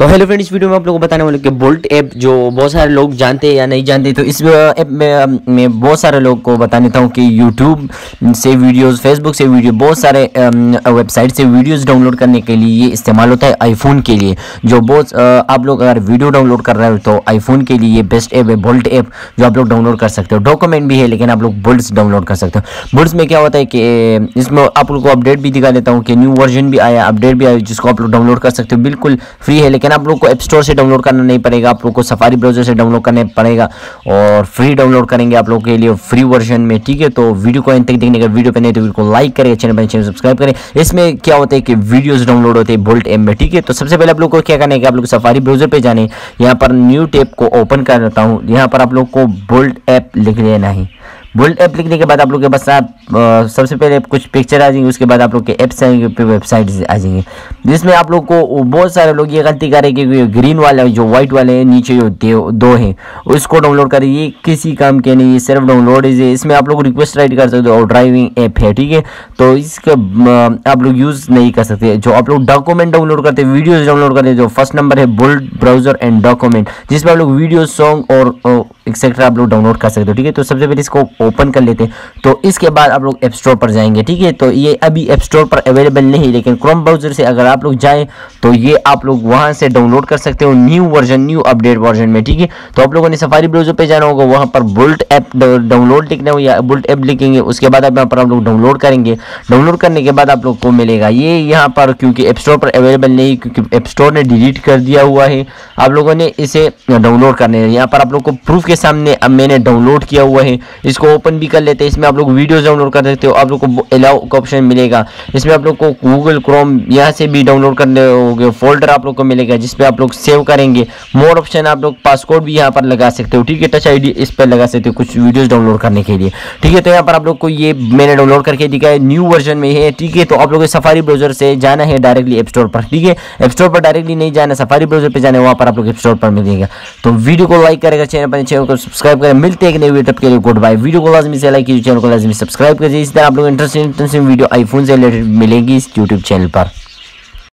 तो hello friend, इस video में आप लोगों को बताने वाले कि बोल्ट ऐप जो बहुत सारे लोग जानते हैं या नहीं जानते, तो इस ऐप में बहुत सारे लोग को बता देता हूँ कि यूट्यूब से वीडियोस, फेसबुक से वीडियो, बहुत सारे वेबसाइट से वीडियोस डाउनलोड करने के लिए ये इस्तेमाल होता है आईफोन के लिए। जो बहुत आप लोग अगर वीडियो डाउनलोड कर रहे हो तो आईफोन के लिए ये बेस्ट ऐप है बोल्ट ऐप, जो आप लोग डाउनलोड कर सकते हो। डॉक्यूमेंट भी है लेकिन आप लोग बोल्ट्स डाउनलोड कर सकते हो। बोल्ट्स में क्या होता है कि इसमें आप लोग को अपडेट भी दिखा देता हूँ कि न्यू वर्जन भी आया, अपडेट भी आया, जिसको आप लोग डाउनलोड कर सकते हो। बिल्कुल फ्री है, लेकिन आप लोग को ऐप स्टोर से डाउनलोड करना नहीं पड़ेगा, आप लोग को सफारी ब्राउजर से डाउनलोड करना पड़ेगा और फ्री डाउनलोड करेंगे आप लोगों के लिए फ्री वर्जन में। ठीक है, तो वीडियो को अंत तक देखने का, वीडियो पे नहीं तो वीडियो को लाइक करें, चैनल सब्सक्राइब करें। इसमें क्या होता है कि वीडियोस डाउनलोड होते हैं बोल्ट ऐप में। ठीक है, तो सबसे पहले आप लोग को क्या करना है कि आप लोग सफारी ब्राउजर पे जाने, यहाँ पर न्यू टैब को ओपन कर देता हूँ। यहाँ पर आप लोग को बोल्ट ऐप लिख लेना है। बोल्ट ऐप लिखने के बाद आप लोग के पास सबसे पहले कुछ पिक्चर आ जाएंगे, उसके बाद आप लोग के ऐप्स आएंगे, फिर वेबसाइट आ जाएंगे, जिसमें आप लोग को बहुत सारे लोग ये गलती करें कि ग्रीन वाला जो व्हाइट वाले हैं नीचे जो दो हैं उसको डाउनलोड करें। ये किसी काम के नहीं, ये सिर्फ डाउनलोड है। इसमें आप लोग रिक्वेस्ट राइट कर सकते हो और ड्राइविंग ऐप है। ठीक है, तो इसका आप लोग यूज़ नहीं कर सकते। जो आप लोग डॉक्यूमेंट डाउनलोड करते हैं, वीडियोज़ डाउनलोड करते हैं, जो फर्स्ट नंबर है बोल्ट ब्राउजर एंड डॉक्यूमेंट, जिसमें आप लोग वीडियो, सॉन्ग और एक्सेट्रा आप लोग डाउनलोड कर सकते हो। ठीक है, तो सबसे पहले इसको ओपन कर लेते हैं, तो इसके बाद आप लोग ऐप स्टोर पर जाएंगे। ठीक है, तो ये अभी ऐप स्टोर पर अवेलेबल नहीं, लेकिन क्रोम ब्राउजर से अगर आप लोग जाएं तो ये आप लोग वहां से डाउनलोड कर सकते हो new version, new update version में। ठीक है, तो आप लोगों ने सफारी ब्राउजर पे जाना होगा, वहां पर बोल्ट ऐप डाउनलोड लिखना हो या बोल्ट ऐप लिखेंगे, उसके बाद आप यहाँ पर आप लोग डाउनलोड करेंगे। डाउनलोड करने के बाद आप लोग को मिलेगा ये यहाँ पर, क्योंकि ऐप स्टोर पर अवेलेबल नहीं, क्योंकि ऐप स्टोर ने डिलीट कर दिया हुआ है। आप लोगों ने इसे डाउनलोड करने हैं। यहाँ पर आप लोग को प्रूफ के सामने अब मैंने डाउनलोड किया हुआ है, इसको ओपन भी कर लेते हैं। इसमें आप लोग वीडियोस डाउनलोड कर सकते हो, आप लोग को अलाउ का ऑप्शन मिलेगा। इसमें आप लोग को गूगल क्रोम यहाँ से भी डाउनलोड करने होंगे, फोल्डर आप लोग को मिलेगा जिसपे आप लोग सेव करेंगे। मोर ऑप्शन, आप लोग पासकोड भी यहाँ पर लगा सकते हो। ठीक है, टच आईडी इस पर लगा सकते हो कुछ वीडियोस डाउनलोड करने के लिए। ठीक है, तो यहाँ पर आप लोग को ये मैंने डाउनलोड करके दिखाया, न्यू वर्जन में है। ठीक है, तो आप लोग सफारी ब्राउजर से जाना है डायरेक्टली ऐप स्टोर पर। ठीक है, ऐप स्टोर पर डायरेक्टली नहीं जाना, सफारी ब्राउजर पर जाना है, वहाँ पर आप लोग ऐप स्टोर पर मिलेगा। तो वीडियो को लाइक करेगा, चैनल को सब्सक्राइब करें। मिलते हैं एक नई वीडियो, तब के लिए गुड बाय। वीडियो को लाजमी से लाइक कीजिए, चैनल को लाजमी सब्सक्राइब कीजिए। इस तरह आप लोग इंटरेस्टिंग वीडियो आईफोन से रिलेटेड मिलेगी इस यूट्यूब चैनल पर।